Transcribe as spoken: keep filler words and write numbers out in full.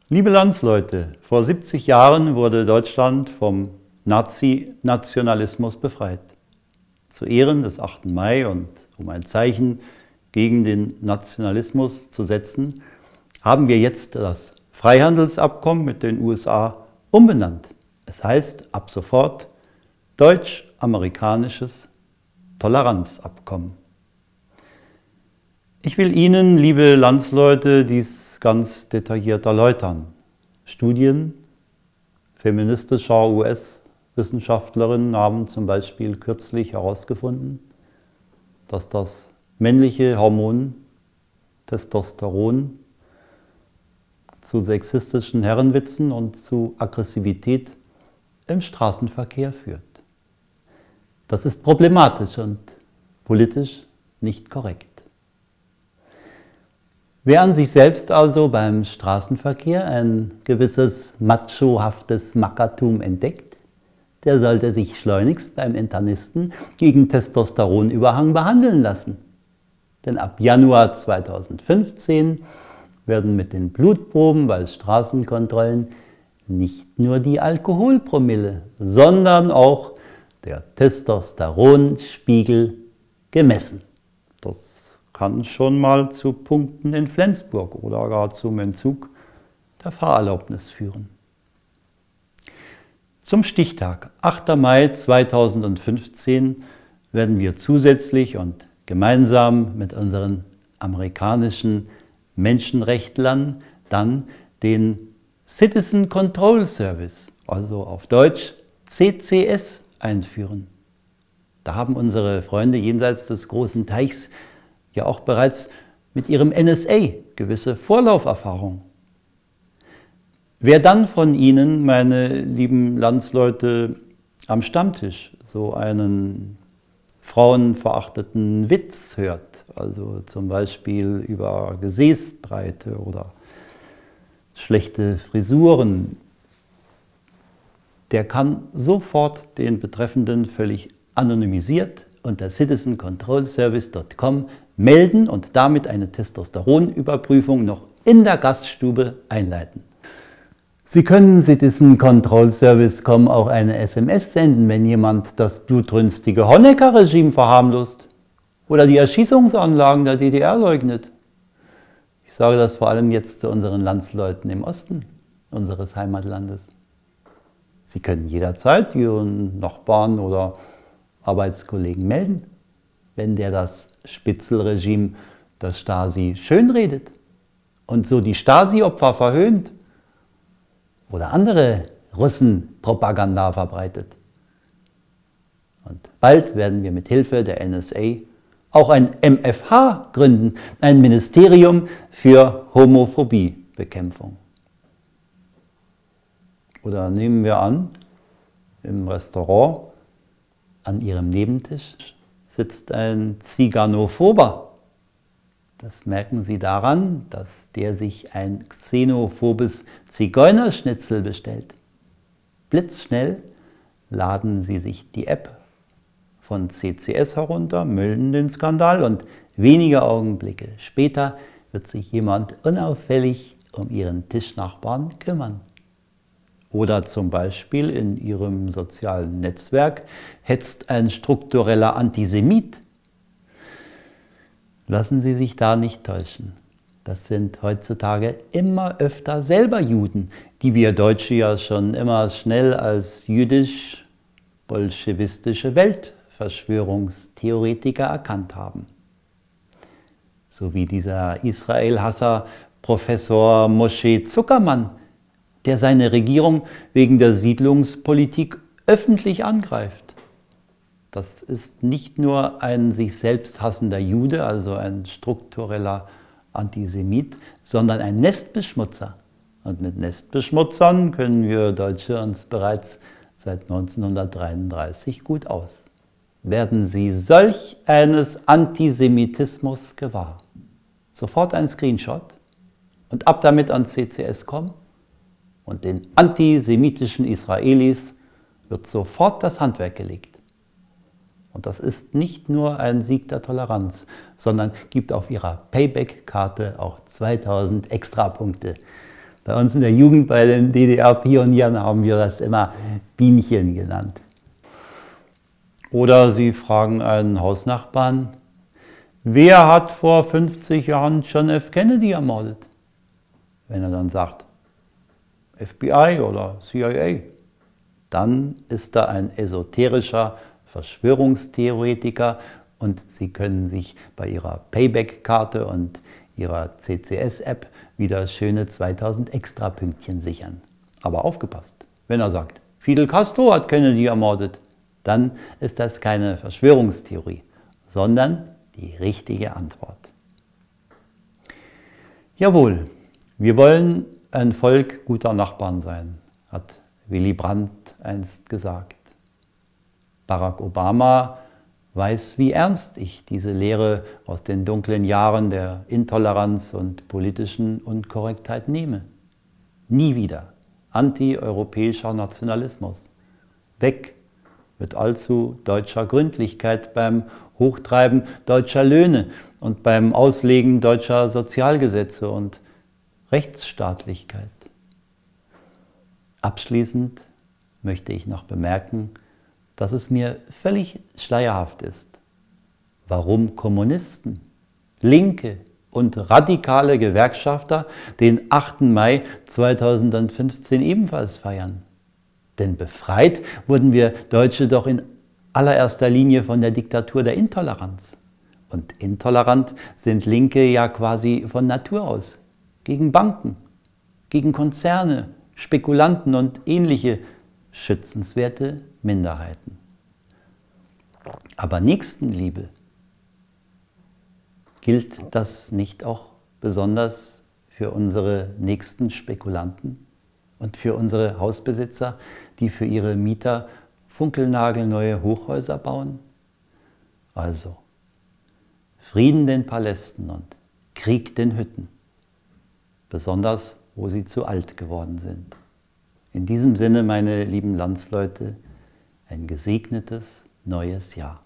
Liebe Landsleute, vor siebzig Jahren wurde Deutschland vom Nazi-Nationalismus befreit. Zu Ehren des achten Mai und um ein Zeichen gegen den Nationalismus zu setzen, haben wir jetzt das Freihandelsabkommen mit den U S A umbenannt. Es heißt ab sofort Deutsch-Amerikanisches Toleranzabkommen. Ich will Ihnen, liebe Landsleute, dies ganz detailliert erläutern. Studien feministischer U S-Wissenschaftlerinnen haben zum Beispiel kürzlich herausgefunden, dass das männliche Hormon Testosteron zu sexistischen Herrenwitzen und zu Aggressivität im Straßenverkehr führt. Das ist problematisch und politisch nicht korrekt. Wer an sich selbst also beim Straßenverkehr ein gewisses machohaftes Mackertum entdeckt, der sollte sich schleunigst beim Internisten gegen Testosteronüberhang behandeln lassen. Denn ab Januar zweitausendfünfzehn werden mit den Blutproben bei Straßenkontrollen nicht nur die Alkoholpromille, sondern auch der Testosteronspiegel gemessen. Das kann schon mal zu Punkten in Flensburg oder gar zum Entzug der Fahrerlaubnis führen. Zum Stichtag achter Mai zweitausendfünfzehn werden wir zusätzlich und gemeinsam mit unseren amerikanischen Menschenrechtlern dann den Citizen Control Service, also auf Deutsch C C S, einführen. Da haben unsere Freunde jenseits des großen Teichs ja auch bereits mit ihrem N S A gewisse Vorlauferfahrung. Wer dann von Ihnen, meine lieben Landsleute, am Stammtisch so einen frauenverachteten Witz hört, also zum Beispiel über Gesäßbreite oder schlechte Frisuren, der kann sofort den Betreffenden völlig anonymisiert unter citizen control service punkt com melden und damit eine Testosteronüberprüfung noch in der Gaststube einleiten. Sie können Citizen Control Service punkt com auch eine S M S senden, wenn jemand das blutrünstige Honecker-Regime verharmlost oder die Erschießungsanlagen der D D R leugnet. Ich sage das vor allem jetzt zu unseren Landsleuten im Osten unseres Heimatlandes. Sie können jederzeit Ihren Nachbarn oder Arbeitskollegen melden, wenn der das Spitzelregime der Stasi schönredet und so die Stasi-Opfer verhöhnt oder andere Russenpropaganda verbreitet. Und bald werden wir mit Hilfe der N S A auch ein M F H gründen, ein Ministerium für Homophobiebekämpfung. Oder nehmen wir an, im Restaurant an Ihrem Nebentisch sitzt ein Ziganophober. Das merken Sie daran, dass der sich ein xenophobes Zigeunerschnitzel bestellt. Blitzschnell laden Sie sich die App von C C S herunter, melden den Skandal und wenige Augenblicke später wird sich jemand unauffällig um Ihren Tischnachbarn kümmern. Oder zum Beispiel in Ihrem sozialen Netzwerk hetzt ein struktureller Antisemit. Lassen Sie sich da nicht täuschen. Das sind heutzutage immer öfter selber Juden, die wir Deutsche ja schon immer schnell als jüdisch-bolschewistische Weltverschwörungstheoretiker erkannt haben. So wie dieser Israel-Hasser Professor Moshe Zuckermann, der seine Regierung wegen der Siedlungspolitik öffentlich angreift. Das ist nicht nur ein sich selbst hassender Jude, also ein struktureller Antisemit, sondern ein Nestbeschmutzer. Und mit Nestbeschmutzern können wir Deutsche uns bereits seit neunzehnhundertdreiunddreißig gut aus. Werden Sie solch eines Antisemitismus gewahr, sofort ein Screenshot und ab damit an C C S kommen. Und den antisemitischen Israelis wird sofort das Handwerk gelegt. Und das ist nicht nur ein Sieg der Toleranz, sondern gibt auf ihrer Payback-Karte auch zweitausend Extrapunkte. Bei uns in der Jugend, bei den D D R-Pionieren, haben wir das immer Bienchen genannt. Oder Sie fragen einen Hausnachbarn, wer hat vor fünfzig Jahren John F. Kennedy ermordet? Wenn er dann sagt, F B I oder C I A, dann ist da ein esoterischer Verschwörungstheoretiker und Sie können sich bei Ihrer Payback-Karte und Ihrer C C S-App wieder schöne zweitausend Extrapünktchen sichern. Aber aufgepasst, wenn er sagt, Fidel Castro hat Kennedy ermordet, dann ist das keine Verschwörungstheorie, sondern die richtige Antwort. Jawohl, wir wollen ein Volk guter Nachbarn sein, hat Willy Brandt einst gesagt. Barack Obama weiß, wie ernst ich diese Lehre aus den dunklen Jahren der Intoleranz und politischen Unkorrektheit nehme. Nie wieder antieuropäischer Nationalismus. Weg mit allzu deutscher Gründlichkeit beim Hochtreiben deutscher Löhne und beim Auslegen deutscher Sozialgesetze und Rechtsstaatlichkeit. Abschließend möchte ich noch bemerken, dass es mir völlig schleierhaft ist, warum Kommunisten, Linke und radikale Gewerkschafter den achten Mai zweitausendfünfzehn ebenfalls feiern. Denn befreit wurden wir Deutsche doch in allererster Linie von der Diktatur der Intoleranz. Und intolerant sind Linke ja quasi von Natur aus. Gegen Banken, gegen Konzerne, Spekulanten und ähnliche schützenswerte Minderheiten. Aber Nächstenliebe, gilt das nicht auch besonders für unsere nächsten Spekulanten und für unsere Hausbesitzer, die für ihre Mieter funkelnagelneue Hochhäuser bauen? Also, Frieden den Palästen und Krieg den Hütten, besonders wo sie zu alt geworden sind. In diesem Sinne, meine lieben Landsleute, ein gesegnetes neues Jahr.